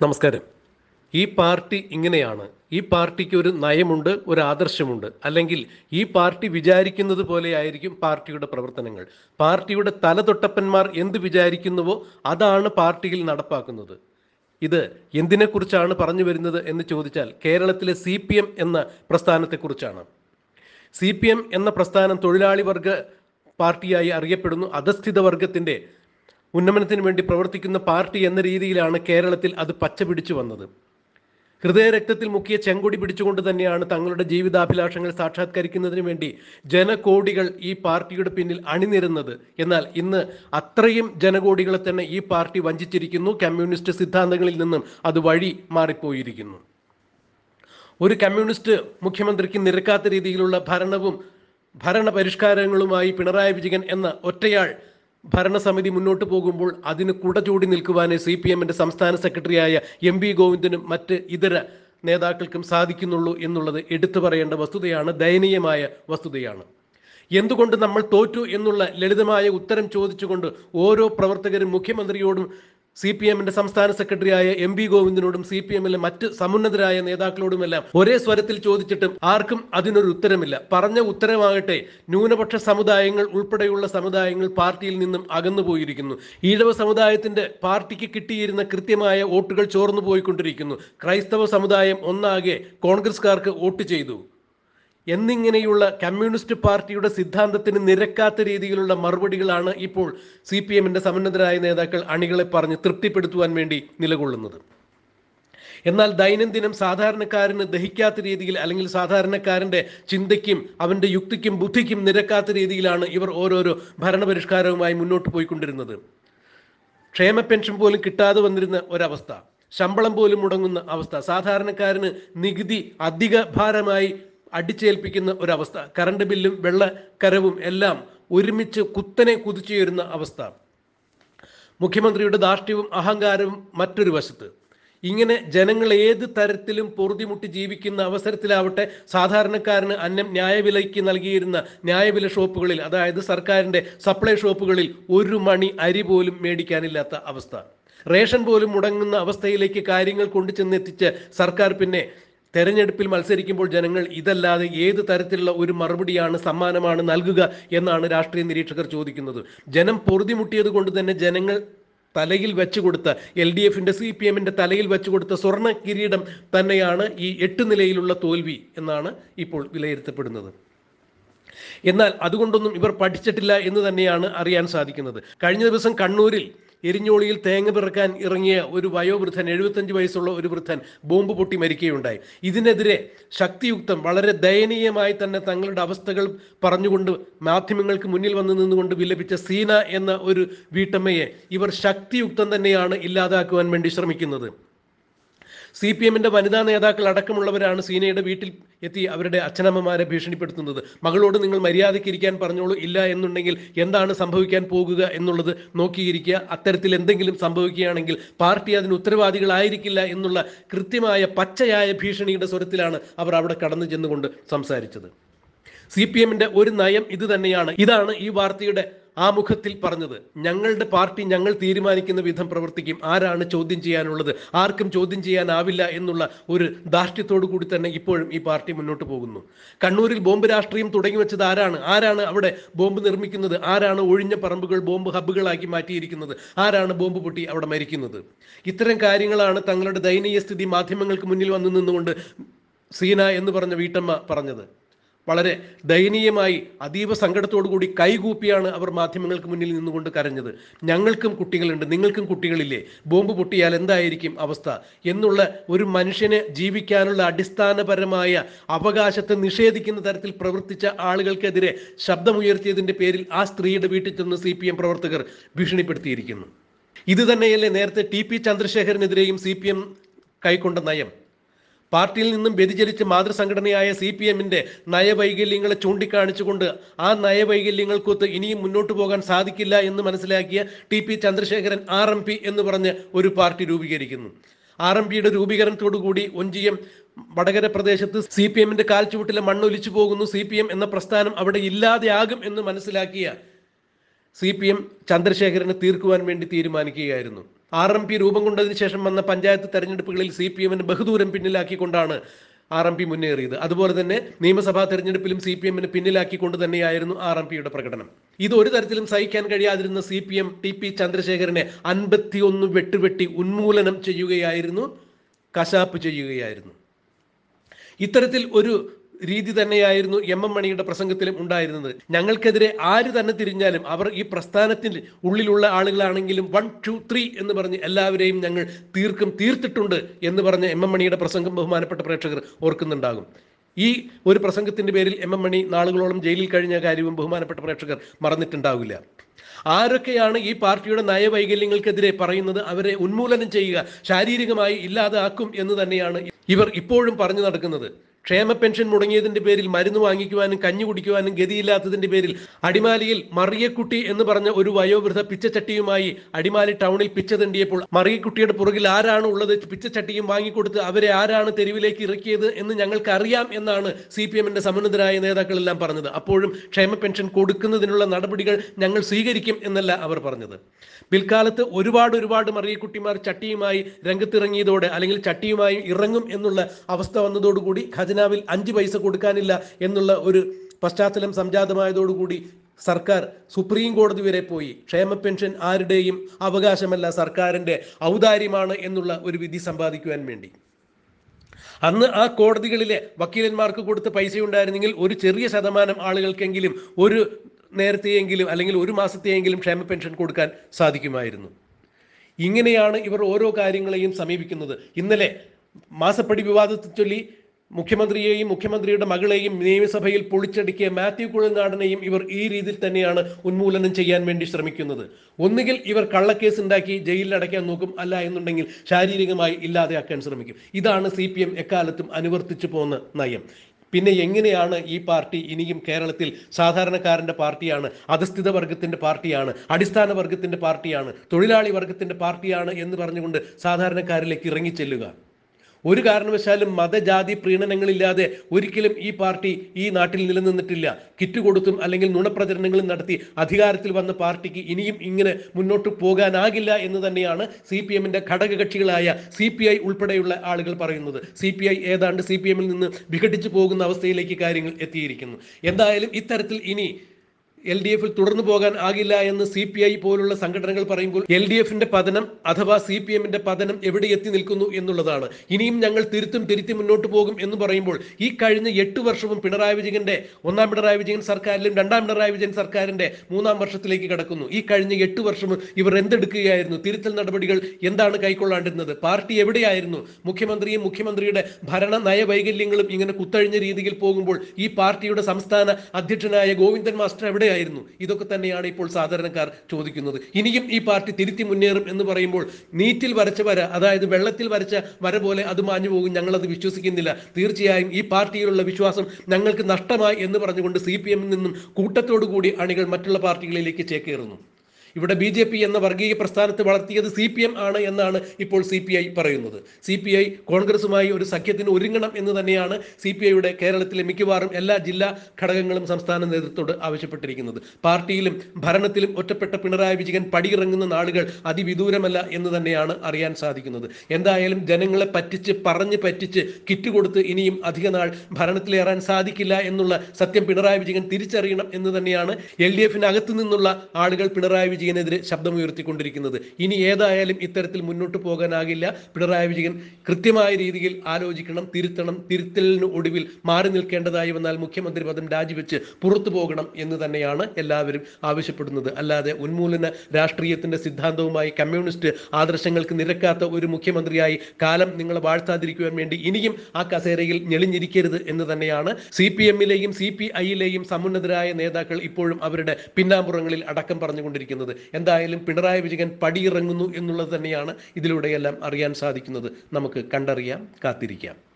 നമസ്കാരം. ഈ പാർട്ടി ഇങ്ങനെയാണ്. ഈ പാർട്ടിക്ക് ഒരു നയമുണ്ട്, ഒരു ആദർശമുണ്ട്. അല്ലെങ്കിൽ ഈ പാർട്ടി വിചാരിക്കുന്നത് പോലെയായിരിക്കും പാർട്ടിയുടെ പ്രവർത്തനങ്ങൾ. പാർട്ടിയുടെ തലതൊട്ടപ്പന്മാർ എന്ത് വിചാരിക്കുന്നുവോ അതാണ് പാർട്ടിയിൽ നടപ്പാക്കുന്നത്. ഇത് എന്തിനെക്കുറിച്ചാണ് പറഞ്ഞു വരുന്നത് എന്ന് ചോദിച്ചാൽ കേരളത്തിലെ CPM എന്ന പ്രസ്ഥാനത്തെക്കുറിച്ചാണ്. CPM എന്ന പ്രസ്ഥാനം തൊഴിലാളി വർഗ പാർട്ടിയായി അറിയപ്പെടുന്നു. അധസ്ഥിത വർഗത്തിൻ്റെ ഉന്നമനത്തിന് വേണ്ടി പ്രവർത്തിക്കുന്ന പാർട്ടി എന്ന രീതിയിലാണ് കേരളത്തിൽ അത് പച്ചപിടിച്ചു വന്നത്. ഹൃദയരക്തത്തിൽ മുക്കിയ ചെങ്കൊടി പിടിച്ചുകൊണ്ട് തന്നെയാണ് തങ്ങളുടെ ജീവിതാഭിലാഷങ്ങൾ സാക്ഷാത്കരിക്കുന്നതിന് വേണ്ടി ജനകോടികൾ ഈ പാർട്ടിയുടെ പിന്നിൽ അണിനിരുന്നത്. എന്നാൽ ഇന്ന് അത്രയും ജനകോടികളെ തന്നെ ഈ പാർട്ടി വഞ്ചിച്ചിരിക്കുന്നു. കമ്മ്യൂണിസ്റ്റ് സിദ്ധാന്തങ്ങളിൽ നിന്നും അത് വഴി മാറിപ്പോയിരിക്കുന്നു. ഒരു കമ്മ്യൂണിസ്റ്റ് മുഖ്യമന്ത്രിക്ക് നിരക്കാത്ത രീതിയിലുള്ള ഭരണപരിഷ്കാരങ്ങളുമായി പിണറായി വിജയൻ എന്ന ഒറ്റയാൾ ഭരണസമിതി മുന്നോട്ട് പോകുമ്പോൾ അതിന് കുടചൂടി നിൽക്കുവാനേ CPMന്റെ സംസ്ഥാന സെക്രട്ടറിയായ MV ഗോവിന്ദനും മറ്റ് ഇതര നേതാക്കൾക്കും സാധിക്കുന്നുള്ളൂ എന്നുള്ളത് എടുത്തു പറയേണ്ട വസ്തുതയാണ്, ദയനീയമായ വസ്തുതയാണ്. എന്തുകൊണ്ട് നമ്മൾ തോറ്റു എന്നുള്ള ലളിതമായ ഉത്തരം ചോദിച്ചുകൊണ്ട് ഓരോ പ്രവർത്തകരും മുഖ്യമന്ത്രിയോടും CPMന്റെ സംസ്ഥാന സെക്രട്ടറിയായ MV ഗോവിന്ദനോടും CPMലെ മറ്റ് സമുന്നതരായ നേതാക്കളോടുമെല്ലാം ഒരേ സ്വരത്തിൽ ചോദിച്ചിട്ടും ആർക്കും അതിനൊരു ഉത്തരമില്ല. പറഞ്ഞ ഉത്തരമാകട്ടെ ന്യൂനപക്ഷ സമുദായങ്ങൾ ഉൾപ്പെടെയുള്ള സമുദായങ്ങൾ പാർട്ടിയിൽ നിന്നും അകന്നുപോയിരിക്കുന്നു. ഈഴവ സമുദായത്തിന്റെ പാർട്ടിക്ക് കിട്ടിയിരുന്ന കൃത്യമായ വോട്ടുകൾ ചോർന്നു പോയിക്കൊണ്ടിരിക്കുന്നു. ക്രൈസ്തവ സമുദായം ഒന്നാകെ കോൺഗ്രസ്സുകാർക്ക് വോട്ട് ചെയ്തു എന്നിങ്ങനെയുള്ള കമ്മ്യൂണിസ്റ്റ് പാർട്ടിയുടെ സിദ്ധാന്തത്തിന് നിരക്കാത്ത രീതിയിലുള്ള മറുപടികളാണ് ഇപ്പോൾ CPMന്റെ സമുന്നതരായ നേതാക്കൾ അണികളെ പറഞ്ഞ് തൃപ്തിപ്പെടുത്തുവാൻ വേണ്ടി നിലകൊള്ളുന്നത്. എന്നാൽ ദൈനംദിനം സാധാരണക്കാരന് ദഹിക്കാത്ത രീതിയിൽ, അല്ലെങ്കിൽ സാധാരണക്കാരൻ്റെ ചിന്തയ്ക്കും അവൻ്റെ യുക്തിക്കും ബുദ്ധിക്കും നിരക്കാത്ത രീതിയിലാണ് ഇവർ ഓരോരോ ഭരണപരിഷ്കാരവുമായി മുന്നോട്ട് പോയിക്കൊണ്ടിരുന്നത്. ക്ഷേമ പെൻഷൻ പോലും കിട്ടാതെ വന്നിരുന്ന ഒരവസ്ഥ, ശമ്പളം പോലും മുടങ്ങുന്ന അവസ്ഥ, സാധാരണക്കാരന് നികുതി അധിക ഭാരമായി അടിച്ചേൽപ്പിക്കുന്ന ഒരവസ്ഥ, കറണ്ട് ബില്ലും വെള്ളക്കരവും എല്ലാം ഒരുമിച്ച് കുത്തനെ കുതിച്ചുയരുന്ന അവസ്ഥ, മുഖ്യമന്ത്രിയുടെ ധാർഷ്ട്യവും അഹങ്കാരവും മറ്റൊരു വശത്ത്. ഇങ്ങനെ ജനങ്ങൾ ഏത് തരത്തിലും പൊറുതിമുട്ടി ജീവിക്കുന്ന അവസരത്തിലാവട്ടെ സാധാരണക്കാരന് അന്നം ന്യായവിലയ്ക്ക് നൽകിയിരുന്ന ന്യായവില ഷോപ്പുകളിൽ, അതായത് സർക്കാരിൻ്റെ സപ്ലൈ ഷോപ്പുകളിൽ ഒരു മണി അരി പോലും മേടിക്കാനില്ലാത്ത അവസ്ഥ, റേഷൻ പോലും മുടങ്ങുന്ന അവസ്ഥയിലേക്ക് കാര്യങ്ങൾ കൊണ്ടു ചെന്നെത്തിച്ച് സർക്കാർ പിന്നെ തെരഞ്ഞെടുപ്പിൽ മത്സരിക്കുമ്പോൾ ജനങ്ങൾ ഇതല്ലാതെ ഏത് തരത്തിലുള്ള ഒരു മറുപടിയാണ്, സമ്മാനമാണ് നൽകുക എന്നാണ് രാഷ്ട്രീയ നിരീക്ഷകർ ചോദിക്കുന്നത്. ജനം പൊറുതിമുട്ടിയത് കൊണ്ട് തന്നെ ജനങ്ങൾ തലയിൽ വെച്ചു കൊടുത്ത LDFന്റെ CPMന്റെ തലയിൽ വെച്ചു കൊടുത്ത സ്വർണ്ണ കിരീടം തന്നെയാണ് ഈ 8 നിലയിലുള്ള തോൽവി എന്നാണ് ഇപ്പോൾ വിലയിരുത്തപ്പെടുന്നത്. എന്നാൽ അതുകൊണ്ടൊന്നും ഇവർ പഠിച്ചിട്ടില്ല എന്ന് തന്നെയാണ് അറിയാൻ സാധിക്കുന്നത്. കഴിഞ്ഞ ദിവസം കണ്ണൂരിൽ എരിഞ്ഞോളിയിൽ തേങ്ങ പിറക്കാൻ ഇറങ്ങിയ ഒരു വയോവൃദ്ധൻ, 75 വയസ്സുള്ള ഒരു വൃദ്ധൻ ബോംബ് പൊട്ടി മരിക്കുകയുണ്ടായി. ഇതിനെതിരെ ശക്തിയുക്തം, വളരെ ദയനീയമായി തന്നെ തങ്ങളുടെ അവസ്ഥകൾ പറഞ്ഞുകൊണ്ട് മാധ്യമങ്ങൾക്ക് മുന്നിൽ വന്നു നിന്നുകൊണ്ട് വിലപിച്ച സീന എന്ന ഒരു വീട്ടമ്മയെ ഇവർ ശക്തിയുക്തം തന്നെയാണ് ഇല്ലാതാക്കുവാൻ വേണ്ടി ശ്രമിക്കുന്നത്. CPMന്റെ വനിതാ നേതാക്കൾ അടക്കമുള്ളവരാണ് സീനയുടെ വീട്ടിൽ എത്തി അവരുടെ അച്ഛനമ്മമാരെ ഭീഷണിപ്പെടുത്തുന്നത്. മകളോട് നിങ്ങൾ മര്യാദയ്ക്ക് ഇരിക്കാൻ പറഞ്ഞോളൂ, ഇല്ല എന്നുണ്ടെങ്കിൽ എന്താണ് സംഭവിക്കാൻ പോകുക എന്നുള്ളത് നോക്കിയിരിക്കുക, അത്തരത്തിൽ എന്തെങ്കിലും സംഭവിക്കുകയാണെങ്കിൽ പാർട്ടി അതിന് ഉത്തരവാദികളായിരിക്കില്ല എന്നുള്ള കൃത്യമായ പച്ചയായ ഭീഷണിയുടെ സ്വരത്തിലാണ് അവർ അവിടെ കടന്നു ചെന്നുകൊണ്ട് സംസാരിച്ചത്. CPMന്റെ ഒരു നയം ഇത് തന്നെയാണ്. ഇതാണ് ഈ വാർത്തയുടെ ആമുഖത്തിൽ പറഞ്ഞത്. ഞങ്ങളുടെ പാർട്ടി ഞങ്ങൾ തീരുമാനിക്കുന്ന വിധം പ്രവർത്തിക്കും, ആരാണ് ചോദ്യം ചെയ്യാനുള്ളത്, ആർക്കും ചോദ്യം ചെയ്യാനാവില്ല എന്നുള്ള ഒരു ധാർഷ്ട്യത്തോടു കൂടി തന്നെ ഇപ്പോഴും ഈ പാർട്ടി മുന്നോട്ട് പോകുന്നു. കണ്ണൂരിൽ ബോംബ് രാഷ്ട്രീയം തുടങ്ങി വെച്ചത് ആരാണ് അവിടെ ബോംബ് നിർമ്മിക്കുന്നത്, ആരാണ് ഒഴിഞ്ഞ പറമ്പുകൾ ബോംബ് ഹബ്ബുകളാക്കി മാറ്റിയിരിക്കുന്നത്, ആരാണ് ബോംബ് പൊട്ടി അവിടെ മരിക്കുന്നത്. ഇത്തരം കാര്യങ്ങളാണ് തങ്ങളുടെ ദയനീയ സ്ഥിതി മാധ്യമങ്ങൾക്ക് മുന്നിൽ വന്നു നിന്നുകൊണ്ട് സീന എന്ന് പറഞ്ഞ വീട്ടമ്മ പറഞ്ഞത്. വളരെ ദയനീയമായി അതീവ സങ്കടത്തോടു കൂടി കൈകൂപ്പിയാണ് അവർ മാധ്യമങ്ങൾക്ക് മുന്നിൽ നിന്നുകൊണ്ട് കരഞ്ഞത്. ഞങ്ങൾക്കും കുട്ടികളുണ്ട്, നിങ്ങൾക്കും കുട്ടികളില്ലേ, ബോംബ് പൊട്ടിയാൽ എന്തായിരിക്കും അവസ്ഥ എന്നുള്ള ഒരു മനുഷ്യന് ജീവിക്കാനുള്ള അടിസ്ഥാനപരമായ അവകാശത്തെ നിഷേധിക്കുന്ന തരത്തിൽ പ്രവർത്തിച്ച ആളുകൾക്കെതിരെ ശബ്ദമുയർത്തിയതിൻ്റെ പേരിൽ ആ സ്ത്രീയുടെ വീട്ടിൽ ചെന്ന് CPM പ്രവർത്തകർ ഭീഷണിപ്പെടുത്തിയിരിക്കുന്നു. ഇത് തന്നെയല്ലേ നേരത്തെ TP ചന്ദ്രശേഖരനെതിരെയും CPM കൈക്കൊണ്ട നയം. പാർട്ടിയിൽ നിന്നും വ്യതിചലിച്ച് മാതൃസംഘടനയായ CPMന്റെ നയവൈകല്യങ്ങളെ ചൂണ്ടിക്കാണിച്ചുകൊണ്ട് ആ നയവൈകല്യങ്ങൾക്കൊത്ത് ഇനിയും മുന്നോട്ട് പോകാൻ സാധിക്കില്ല എന്ന് മനസ്സിലാക്കിയ TP ചന്ദ്രശേഖരൻ RMP എന്ന് പറഞ്ഞ് ഒരു പാർട്ടി രൂപീകരിക്കുന്നു. RMPയുടെ രൂപീകരണത്തോടു കൂടി ഒഞ്ചിയം വടകര പ്രദേശത്ത് CPMന്റെ കാൽച്ചുവട്ടിലെ മണ്ണൊലിച്ചു പോകുന്നു, CPM എന്ന പ്രസ്ഥാനം അവിടെ ഇല്ലാതെയാകും എന്ന് മനസ്സിലാക്കിയ CPM ചന്ദ്രശേഖരനെ തീർക്കുവാൻ വേണ്ടി തീരുമാനിക്കുകയായിരുന്നു. RMP രൂപം കൊണ്ടതിന് ശേഷം വന്ന പഞ്ചായത്ത് തെരഞ്ഞെടുപ്പുകളിൽ CPM-ന് ബഹുദൂരം പിന്നിലാക്കിക്കൊണ്ടാണ് RMP മുന്നേറിയത്. അതുപോലെ തന്നെ നിയമസഭാ തെരഞ്ഞെടുപ്പിലും CPM-ന് പിന്നിലാക്കിക്കൊണ്ട് തന്നെയായിരുന്നു RMPയുടെ പ്രകടനം. ഇത് ഒരു തരത്തിലും സഹിക്കാൻ കഴിയാതിരുന്ന CPM TP ചന്ദ്രശേഖരനെ 51 വെട്ടുവെട്ടി ഉന്മൂലനം ചെയ്യുകയായിരുന്നു, കശാപ്പ് ചെയ്യുകയായിരുന്നു. ഇത്തരത്തിൽ ഒരു രീതി തന്നെയായിരുന്നു MM മണിയുടെ പ്രസംഗത്തിലും ഉണ്ടായിരുന്നത്. ഞങ്ങൾക്കെതിരെ ആര് തന്നെ തിരിഞ്ഞാലും അവർ ഈ പ്രസ്ഥാനത്തിൽ ഉള്ളിലുള്ള ആളുകളാണെങ്കിലും 1, 2, 3 എന്ന് പറഞ്ഞ് എല്ലാവരെയും ഞങ്ങൾ തീർത്തിട്ടുണ്ട് എന്ന് പറഞ്ഞ MM മണിയുടെ പ്രസംഗം ബഹുമാനപ്പെട്ട പ്രേക്ഷകർ ഓർക്കുന്നുണ്ടാകും. ഈ ഒരു പ്രസംഗത്തിന്റെ പേരിൽ MM മണി നാളുകളോളം ജയിലിൽ കഴിഞ്ഞ കാര്യവും ബഹുമാനപ്പെട്ട പ്രേക്ഷകർ മറന്നിട്ടുണ്ടാവില്ല. ആരൊക്കെയാണ് ഈ പാർട്ടിയുടെ നയവൈകല്യങ്ങൾക്കെതിരെ പറയുന്നത് അവരെ ഉന്മൂലനം ചെയ്യുക, ശാരീരികമായി ഇല്ലാതാക്കും എന്ന് തന്നെയാണ് ഇവർ ഇപ്പോഴും പറഞ്ഞു നടക്കുന്നത്. ക്ഷേമ പെൻഷൻ മുടങ്ങിയതിന്റെ പേരിൽ മരുന്ന് വാങ്ങിക്കുവാനും കഞ്ഞി കുടിക്കുവാനും ഗതിയില്ലാത്തതിന്റെ പേരിൽ അടിമാലിയിൽ മറിയക്കുട്ടി എന്ന് പറഞ്ഞ ഒരു വയോവൃദ്ധ പിച്ചച്ചട്ടിയുമായി അടിമാലി ടൗണിൽ പിച്ച തണ്ടിയപ്പോൾ മറിയക്കുട്ടിയുടെ പുറകിൽ ആരാണ് ഉള്ളത്, പിച്ചച്ചട്ടിയും വാങ്ങിക്കൊടുത്ത് അവരെ ആരാണ് തെരുവിലേക്ക് ഇറക്കിയത് എന്ന് ഞങ്ങൾക്ക് അറിയാം എന്നാണ് CPM-ന്റെ സമുന്നതരായ നേതാക്കളെല്ലാം പറഞ്ഞത്. അപ്പോഴും ക്ഷേമ പെൻഷൻ കൊടുക്കുന്നതിനുള്ള നടപടികൾ ഞങ്ങൾ സ്വീകരിക്കും എന്നല്ല അവർ പറഞ്ഞത്. പിൽക്കാലത്ത് ഒരുപാട് മറിയക്കുട്ടിമാർ ചട്ടിയുമായി രംഗത്തിറങ്ങിയതോടെ അല്ലെങ്കിൽ ചട്ടിയുമായി ഇറങ്ങും എന്നുള്ള അവസ്ഥ വന്നതോടുകൂടി ഖജനാവിൽ 5 പൈസ കൊടുക്കാനില്ല എന്നുള്ള ഒരു പശ്ചാത്തലം സംജാതമായതോടുകൂടി സർക്കാർ സുപ്രീം കോടതി വരെ പോയി ക്ഷേമ പെൻഷൻ ആരുടെയും അവകാശമല്ല, സർക്കാരിൻ്റെ ഔദാര്യമാണ് എന്നുള്ള ഒരു വിധി സമ്പാദിക്കുവാൻ വേണ്ടി. അന്ന് ആ കോടതികളിലെ വക്കീലന്മാർക്ക് കൊടുത്ത പൈസ ഉണ്ടായിരുന്നെങ്കിൽ ഒരു ചെറിയ ശതമാനം ആളുകൾക്കെങ്കിലും ഒരു നേരത്തെയെങ്കിലും അല്ലെങ്കിൽ ഒരു മാസത്തെയെങ്കിലും ക്ഷേമ പെൻഷൻ കൊടുക്കാൻ സാധിക്കുമായിരുന്നു. ഇങ്ങനെയാണ് ഇവർ ഓരോ കാര്യങ്ങളെയും സമീപിക്കുന്നത്. ഇന്നലെ മാസപ്പടി വിവാദത്തെ ചൊല്ലി മുഖ്യമന്ത്രിയെയും മുഖ്യമന്ത്രിയുടെ മകളെയും നിയമസഭയിൽ പൊളിച്ചടുക്കിയ മാത്യു കുഴൽനാടനെയും ഇവർ ഈ രീതിയിൽ തന്നെയാണ് ഉന്മൂലനം ചെയ്യാൻ വേണ്ടി ശ്രമിക്കുന്നത്. ഒന്നുകിൽ ഇവർ കള്ളക്കേസ് ഉണ്ടാക്കി ജയിലിൽ അടയ്ക്കാൻ നോക്കും, അല്ല എന്നുണ്ടെങ്കിൽ ശാരീരികമായി ഇല്ലാതെയാക്കാൻ ശ്രമിക്കും. ഇതാണ് CPM എക്കാലത്തും അനുവർത്തിച്ചു പോകുന്ന നയം. പിന്നെ എങ്ങനെയാണ് ഈ പാർട്ടി ഇനിയും കേരളത്തിൽ സാധാരണക്കാരൻ്റെ പാർട്ടിയാണ്, അധസ്ഥിത വർഗത്തിൻ്റെ പാർട്ടിയാണ്, അടിസ്ഥാന വർഗത്തിൻ്റെ പാർട്ടിയാണ്, തൊഴിലാളി വർഗത്തിൻ്റെ പാർട്ടിയാണ് എന്ന് പറഞ്ഞുകൊണ്ട് സാധാരണക്കാരിലേക്ക് ഇറങ്ങിച്ചെല്ലുക? ഒരു കാരണവശാലും മതജാതി പ്രീണനങ്ങളില്ലാതെ ഒരിക്കലും ഈ പാർട്ടി ഈ നാട്ടിൽ നിലനിന്നിട്ടില്ല. കിറ്റ് കൊടുത്തും അല്ലെങ്കിൽ നുണപ്രചരണങ്ങളും നടത്തി അധികാരത്തിൽ വന്ന പാർട്ടിക്ക് ഇനിയും ഇങ്ങനെ മുന്നോട്ട് പോകാനാകില്ല എന്ന് തന്നെയാണ് CPM-ന്റെ ഘടകകക്ഷികളായ CPI ഉൾപ്പെടെയുള്ള ആളുകൾ പറയുന്നത്. CPI ഏതാണ്ട് CPM-ൽ നിന്ന് വിഘടിച്ചു പോകുന്ന അവസ്ഥയിലേക്ക് കാര്യങ്ങൾ എത്തിയിരിക്കുന്നു. എന്തായാലും ഇത്തരത്തിൽ ഇനി LDF-ൽ തുടർന്നു പോകാൻ ആകില്ല എന്ന് CPI പോലുള്ള സംഘടനകൾ പറയുമ്പോൾ LDF-ന്റെ പതനം അഥവാ CPM-ന്റെ പതനം എവിടെ എത്തി നിൽക്കുന്നു എന്നുള്ളതാണ്. ഇനിയും ഞങ്ങൾ തിരുത്തി മുന്നോട്ട് പോകും എന്ന് പറയുമ്പോൾ ഈ കഴിഞ്ഞ 8 വർഷവും പിണറായി വിജയന്റെ ഒന്നാം പിണറായി വിജയൻ സർക്കാരിലും രണ്ടാം പിണറായി വിജയൻ സർക്കാരിന്റെ 3ാം വർഷത്തിലേക്ക് കടക്കുന്നു. ഈ കഴിഞ്ഞ 8 വർഷവും ഇവർ എന്തെടുക്കുകയായിരുന്നു? തിരുത്തൽ നടപടികൾ എന്താണ് കൈക്കൊള്ളാണ്ടിരുന്നത്? പാർട്ടി എവിടെയായിരുന്നു? മുഖ്യമന്ത്രിയും മുഖ്യമന്ത്രിയുടെ ഭരണ നയവൈകല്യങ്ങളും ഇങ്ങനെ കുത്തഴിഞ്ഞ രീതിയിൽ പോകുമ്പോൾ ഈ പാർട്ടിയുടെ സംസ്ഥാന അധ്യക്ഷനായ ഗോവിന്ദൻ മാസ്റ്റർ എവിടെ ആയിരുന്നു? ഇതൊക്കെ തന്നെയാണ് ഇപ്പോൾ സാധാരണക്കാർ ചോദിക്കുന്നത്. ഇനിയും ഈ പാർട്ടി തിരുത്തി മുന്നേറും എന്ന് പറയുമ്പോൾ നീറ്റിൽ വരച്ച വര, അതായത് വെള്ളത്തിൽ വരച്ച വര പോലെ അത് മാഞ്ഞു പോകും, ഞങ്ങളത് വിശ്വസിക്കുന്നില്ല. തീർച്ചയായും ഈ പാർട്ടിയിലുള്ള വിശ്വാസം ഞങ്ങൾക്ക് നഷ്ടമായി എന്ന് പറഞ്ഞുകൊണ്ട് CPM-ൽ നിന്നും കൂട്ടത്തോടു കൂടി അണികൾ മറ്റുള്ള പാർട്ടികളിലേക്ക് ചേക്കേറുന്നു. ഇവിടെ BJP എന്ന വർഗീയ പ്രസ്ഥാനത്തെ വളർത്തിയത് CPM ആണ് എന്നാണ് ഇപ്പോൾ CPI പറയുന്നത്. CPI കോൺഗ്രസുമായി ഒരു സഖ്യത്തിന് ഒരുങ്ങണം എന്ന് തന്നെയാണ് CPIയുടെ കേരളത്തിലെ മിക്കവാറും എല്ലാ ജില്ലാ ഘടകങ്ങളും സംസ്ഥാന നേതൃത്വത്തോട് ആവശ്യപ്പെട്ടിരിക്കുന്നത്. പാർട്ടിയിലും ഭരണത്തിലും ഒറ്റപ്പെട്ട പിണറായി വിജയൻ പടിയിറങ്ങുന്ന നാളുകൾ അതിവിദൂരമല്ല എന്ന് തന്നെയാണ് അറിയാൻ സാധിക്കുന്നത്. എന്തായാലും ജനങ്ങളെ പറഞ്ഞ് പറ്റിച്ച് കിറ്റ് കൊടുത്ത് ഇനിയും അധിക നാൾ ഭരണത്തിലേറാൻ സാധിക്കില്ല എന്നുള്ള സത്യം പിണറായി വിജയൻ തിരിച്ചറിയണം എന്ന് തന്നെയാണ് LDF-നകത്തു നിന്നുള്ള ആളുകൾ പിണറായി വിജയനെതിരെ ശബ്ദമുയർത്തിക്കൊണ്ടിരിക്കുന്നത്. ഇനി ഏതായാലും ഇത്തരത്തിൽ മുന്നോട്ട് പോകാനാകില്ല. പിണറായി വിജയൻ കൃത്യമായ രീതിയിൽ ആലോചിക്കണം, തിരുത്തണം. തിരുത്തലിന് ഒടുവിൽ മാറി നിൽക്കേണ്ടതായി വന്നാൽ മുഖ്യമന്ത്രി പദം രാജിവെച്ച് പുറത്തു പോകണം എന്ന് തന്നെയാണ് എല്ലാവരും ആവശ്യപ്പെടുന്നത്. അല്ലാതെ ഉന്മൂലന രാഷ്ട്രീയത്തിന്റെ സിദ്ധാന്തവുമായി കമ്മ്യൂണിസ്റ്റ് ആദർശങ്ങൾക്ക് നിരക്കാത്ത ഒരു മുഖ്യമന്ത്രിയായി കാലം നിങ്ങളെ വാഴ്ത്താതിരിക്കുവാൻ വേണ്ടി ഇനിയും ആ കസേരയിൽ ഞെളിഞ്ഞിരിക്കരുത് എന്ന് തന്നെയാണ് CPM-ലെയും CPI-ലെയും സമുന്നതരായ നേതാക്കൾ ഇപ്പോഴും അവരുടെ പിന്നാമ്പുറങ്ങളിൽ അടക്കം പറഞ്ഞുകൊണ്ടിരിക്കുന്നത്. എന്തായാലും പിണറായി വിജയൻ പടിയിറങ്ങുന്നു എന്നുള്ളത് തന്നെയാണ് ഇതിലൂടെയെല്ലാം അറിയാൻ സാധിക്കുന്നത്. നമുക്ക് കണ്ടറിയാം, കാത്തിരിക്കാം.